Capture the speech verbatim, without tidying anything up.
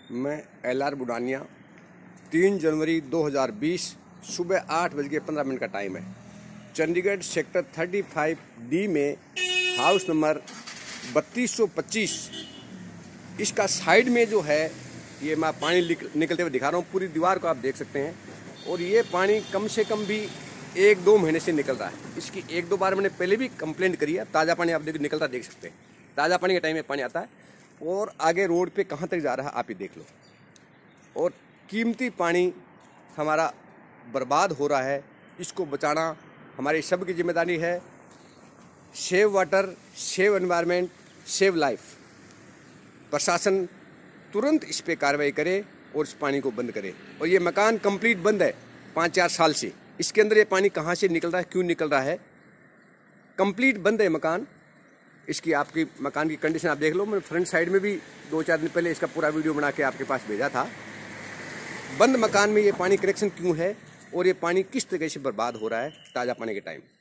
मैं L R Budania, तीन जनवरी दो हज़ार बीस सुबह आठ बज के पंद्रह मिनट का टाइम है। चंडीगढ़ सेक्टर पैंतीस डी में हाउस नंबर बत्तीस सौ पच्चीस, इसका साइड में जो है ये मैं पानी निकलते हुए दिखा रहा हूँ। पूरी दीवार को आप देख सकते हैं और ये पानी कम से कम भी एक दो महीने से निकल रहा है। इसकी एक दो बार मैंने पहले भी कंप्लेंट करी है। ताज़ा पानी आप देख निकलता देख सकते हैं, ताज़ा पानी के टाइम में पानी आता है और आगे रोड पे कहाँ तक जा रहा है आप ही देख लो। और कीमती पानी हमारा बर्बाद हो रहा है, इसको बचाना हमारी सब की जिम्मेदारी है। Save water, save environment, save life. प्रशासन तुरंत इस पे कार्रवाई करे और इस पानी को बंद करे। और ये मकान कंप्लीट बंद है पाँच चार साल से। इसके अंदर ये पानी कहाँ से निकल रहा है, क्यों निकल रहा है? कंप्लीट बंद है मकान। इसकी आपकी मकान की कंडीशन आप देख लो। मैंने फ्रंट साइड में भी दो चार दिन पहले इसका पूरा वीडियो बना के आपके पास भेजा था। बंद मकान में ये पानी कनेक्शन क्यों है और ये पानी किस तरीके से बर्बाद हो रहा है ताज़ा पानी के टाइम।